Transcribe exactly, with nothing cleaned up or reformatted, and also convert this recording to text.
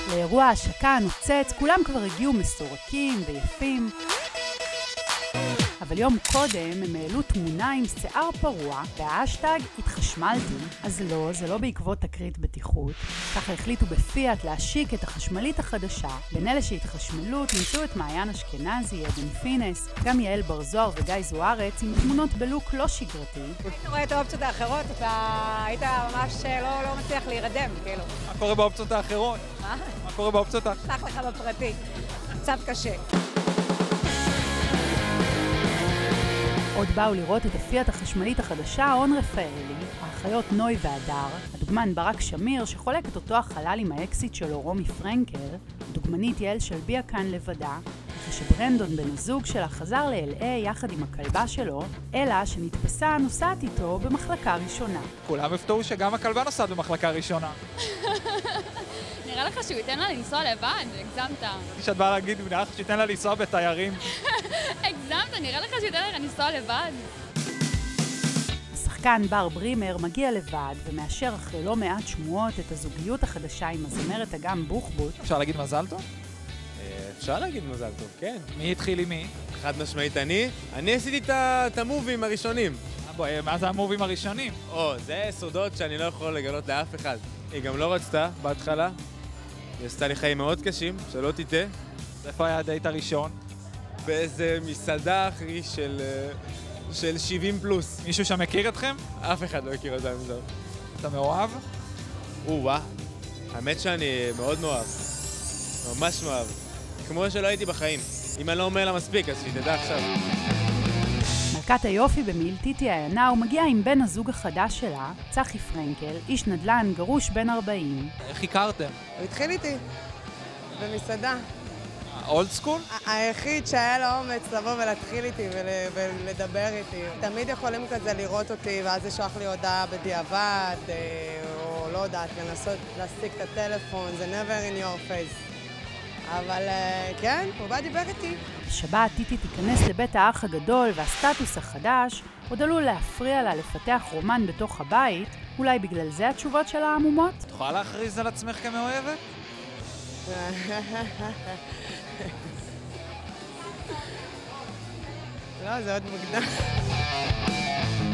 לאירוע ההשקה הנוצץ כולם כבר הגיעו מסורקים ויפים. אבל יום קודם הם העלו תמונה עם שיער פרוע וההשטג התחשמלתי. אז לא, זה לא בעקבות תקרית בטיחות. ככה החליטו בפיאט להשיק את החשמלית החדשה. בין אלה שהתחשמלו תמצאו את מעיין אשכנזי, עדן פינס, גם יעל בר זוהר וגיא זוארץ עם תמונות בלוק לא שגרתי. אתה רואה את האופציות האחרות, אתה היית ממש לא, לא מצליח להירדם, כאילו. מה קורה באופציות האחרות? מה? מה קורה באופציות האחרות? שלח לך בפרטי. מצב קשה. עוד באו לראות את הפיאט החשמלית החדשה און רפאלי, האחיות נוי והדר, הדוגמן ברק שמיר שחולק את אותו החלל עם האקסיט שלו רומי פרנקל, הדוגמנית יעל שלביה כאן לבדה, כשברנדון בן הזוג שלה חזר ל-אל איי יחד עם הכלבה שלו, אלא שנתפסה נוסעת איתו במחלקה ראשונה. כולם הפתעו שגם הכלבה נוסעת במחלקה ראשונה. נראה לך שהוא ייתן לה לנסוע לבד? הגזמת. שאת באה להגיד, נראה לך שייתן לה לנסוע בתיירים. הגזמת, נראה לך שייתן לה לנסוע לבד. השחקן בר ברימר מגיע לבד ומאשר אחרי לא מעט שמועות את הזוגיות החדשה עם הזמרת אגם בוחבוט. אפשר להגיד מזל טוב? אפשר להגיד מזל טוב, כן. מי התחיל עם מי? חד משמעית אני. אני עשיתי את המובים הראשונים. מה זה המובים הראשונים? או, זה סודות שאני לא יכול לגלות לאף אחד. היא גם לא רצתה בהתחלה. היא עשתה לי חיים מאוד קשים, שלא תטעה. איפה היה הדייט הראשון? באיזה מסעדה אחרי של, של שבעים פלוס. מישהו שם מכיר אתכם? אף אחד לא הכיר אותם מזו. אתה מאוהב? או-וואה. האמת שאני מאוד מאוהב. ממש מאוהב. כמו שלא הייתי בחיים. אם אני לא אומר לה מספיק, אז שהיא תדע עכשיו. מלכת היופי במיל, טיטי עיינה, ומגיעה עם בן הזוג החדש שלה, צחי פרנקל, איש נדל"ן גרוש בן ארבעים. איך הכרתם? הוא התחיל איתי, במסעדה. אולד סקול? היחיד שהיה לו אומץ לבוא ולהתחיל איתי ולדבר איתי. תמיד יכולים כזה לראות אותי ואז לשלוח לי הודעה בדיעבד, או לא יודעת, לנסות להשיג את הטלפון, זה never in your face. אבל כן, הוא בא דיבר איתי. בשבת טיטי תיכנס לבית האח הגדול והסטטוס החדש עוד עלול להפריע לה לפתח רומן בתוך הבית, אולי בגלל זה התשובות שלה העמומות? את יכולה להכריז על עצמך כמאוהבת? לא, זה עוד מוקדם.